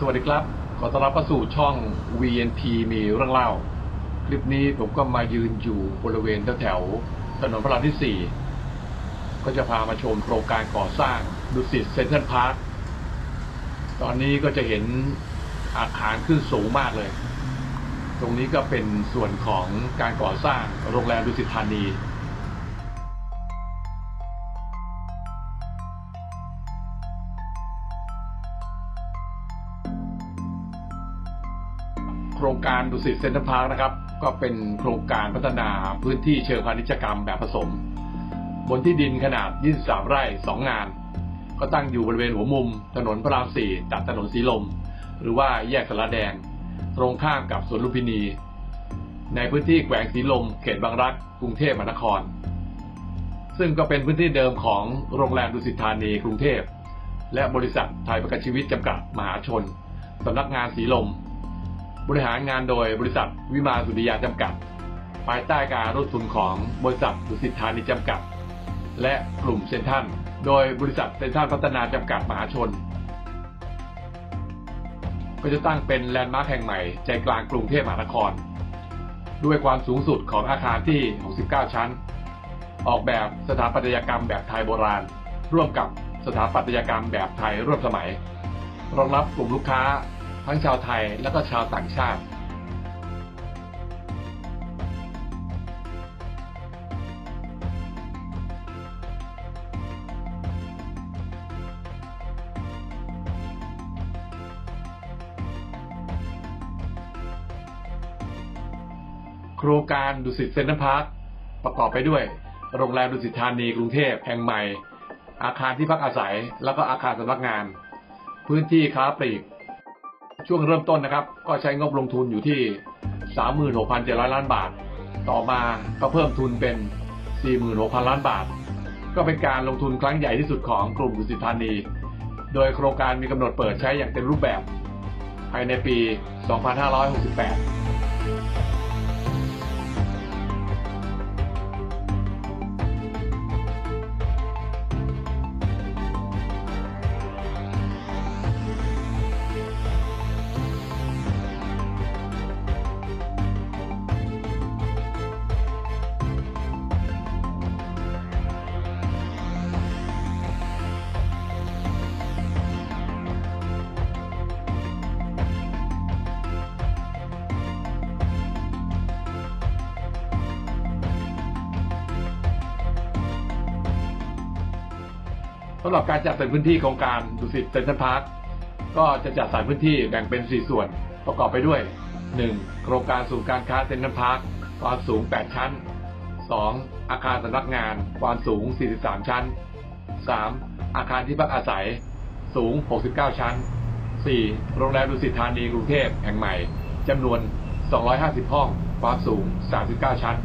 สวัสดีครับขอต้อนรับเข้าสู่ช่อง VNP มีเรื่องเล่าคลิปนี้ผมก็มายืนอยู่บริเวณแถวถนนพระรามที่ 4ก็จะพามาชมโครงการก่อสร้างดุสิตเซ็นทรัลพาร์คตอนนี้ก็จะเห็นอาคารขึ้นสูงมากเลยตรงนี้ก็เป็นส่วนของการก่อสร้างโรงแรมดุสิตธานีโครงการดุสิตเซ็นทรัลพาร์คนะครับก็เป็นโครงการพัฒนาพื้นที่เชิงพาณิชยกรรมแบบผสมบนที่ดินขนาด 23 ไร่ 2 งานก็ตั้งอยู่บริเวณหัวมุมถนนพระราม 4 ตัดถนนสีลมหรือว่าแยกสารแดงตรงข้ามกับสวนลุมพินีในพื้นที่แขวงสีลมเขตบางรักกรุงเทพมหานครซึ่งก็เป็นพื้นที่เดิมของโรงแรมดุสิตธานีกรุงเทพและบริษัทไทยประกันชีวิตจำกัดมหาชนสำนักงานสีลมบริหารงานโดยบริษัทวิมาสุริยาจำกัดภายใต้การร่วมทุนของบริษัทดุสิตธานีจำกัดและกลุ่มเซ็นทรัลโดยบริษัทเซ็นทรัลพัฒนาจำกัดมหาชนก็จะตั้งเป็นแลนด์มาร์คแห่งใหม่ใจกลางกรุงเทพมหานครด้วยความสูงสุดของอาคารที่ 69 ชั้นออกแบบสถาปัตยกรรมแบบไทยโบราณร่วมกับสถาปัตยกรรมแบบไทยร่วมสมัยรองรับกลุ่มลูกค้าทั้งชาวไทยและก็ชาวต่างชาติโครงการดุสิตเซ็นทรัลพาร์คประกอบไปด้วยโรงแรมดุสิตธานีกรุงเทพแห่งใหม่อาคารที่พักอาศัยแล้วก็อาคารสำนักงานพื้นที่ค้าปลีกช่วงเริ่มต้นนะครับก็ใช้งบลงทุนอยู่ที่ 36,700 ล้านบาทต่อมาก็เพิ่มทุนเป็น 46,000 ล้านบาทก็เป็นการลงทุนครั้งใหญ่ที่สุดของกลุ่มดุสิตธานีโดยโครงการมีกำหนดเปิดใช้อย่างเต็มรูปแบบภายในปี 2568สำหรับการจัดสรรพื้นที่โครงการดุสิตเซ็นทรัลพาร์คก็จะจัดสรรพื้นที่แบ่งเป็น 4 ส่วนประกอบไปด้วย 1. โครงการศูนย์การค้าเซ็นทรัลพาร์คความสูง 8 ชั้น 2. อาคารสำนักงานความสูง 43 ชั้น 3. อาคารที่พักอาศัยสูง 69 ชั้น 4. โรงแรมดุสิตธานีกรุงเทพแห่งใหม่จำนวน 250 ห้องความสูง 39 ชั้น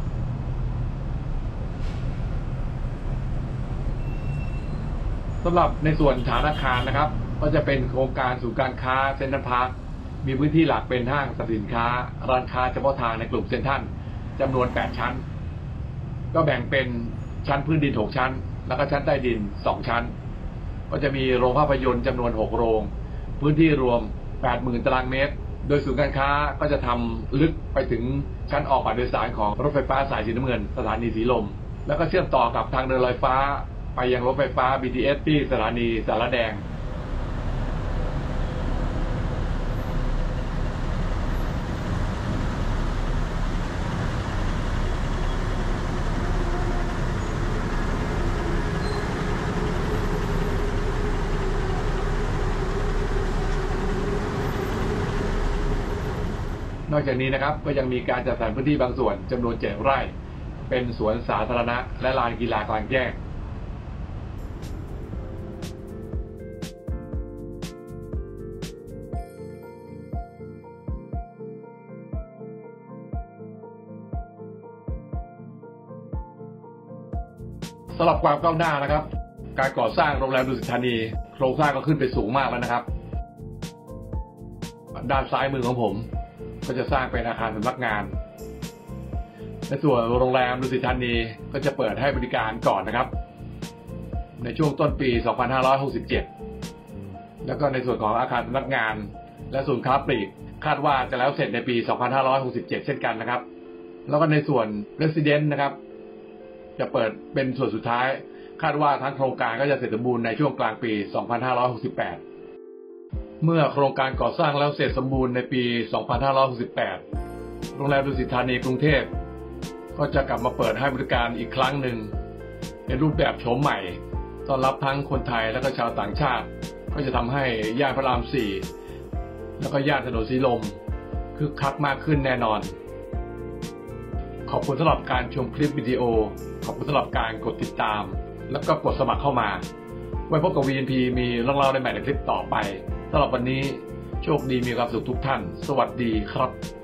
สำหรับในส่วนฐานอาคารนะครับก็จะเป็นโครงการศูนย์การค้าเซ็นทรัลพาร์คมีพื้นที่หลักเป็นห้างสรรพสินค้าร้านค้าเฉพาะทางในกลุ่มเซ็นทรัลจำนวน 8 ชั้นก็แบ่งเป็นชั้นพื้นดิน 6 ชั้นแล้วก็ชั้นใต้ดิน 2 ชั้นก็จะมีโรงภาพยนตร์จำนวน 6 โรงพื้นที่รวม 80,000 ตารางเมตรโดยศูนย์การค้าก็จะทำลึกไปถึงชั้นออกบัตรโดยสารของรถไฟฟ้าสายสีน้ำเงินสถานีสีลมแล้วก็เชื่อมต่อกับทางเดินลอยฟ้าไปยังรถไฟฟ้า BTS ที่สถานีสารแดงนอกจากนี้นะครับก็ยังมีการจัดสรรพื้นที่บางส่วนจำนวน 7 ไร่เป็นสวนสาธารณะและลานกีฬากลางแจ้งสำหรับความก้าวหน้านะครับการก่อสร้างโรงแรมดุสิตธานีโครงสร้างก็ขึ้นไปสูงมากแล้วนะครับด้านซ้ายมือของผมก็จะสร้างเป็นอาคารสำนักงาน ในส่วนโรงแรมดุสิตธานีก็จะเปิดให้บริการก่อนนะครับในช่วงต้นปี 2567 แล้วก็ในส่วนของอาคารสำนักงานและศูนย์ค้าปลีกคาดว่าจะแล้วเสร็จในปี 2567 เช่นกันนะครับแล้วก็ในส่วน Residence นะครับจะเปิดเป็นส่วนสุดท้ายคาดว่าทั้งโครงการก็จะเสร็จสมบูรณ์ในช่วงกลางปี 2568 เมื่อโครงการก่อสร้างแล้วเสร็จสมบูรณ์ในปี 2568 โรงแรมดุสิตธานีกรุงเทพก็จะกลับมาเปิดให้บริการอีกครั้งหนึ่งในรูปแบบโฉมใหม่ต้อนรับทั้งคนไทยและก็ชาวต่างชาติก็จะทำให้ย่านพระราม 4 แล้วก็ย่านถนนสีลมคึกคักมากขึ้นแน่นอนขอบคุณสำหรับการชมคลิปวิดีโอขอบคุณสำหรับการกดติดตามแล้วก็กดสมัครเข้ามาไว้พบกับ VNP มีเรื่องเล่าในใหม่ในคลิปต่อไปสำหรับวันนี้โชคดีมีความสุขทุกท่านสวัสดีครับ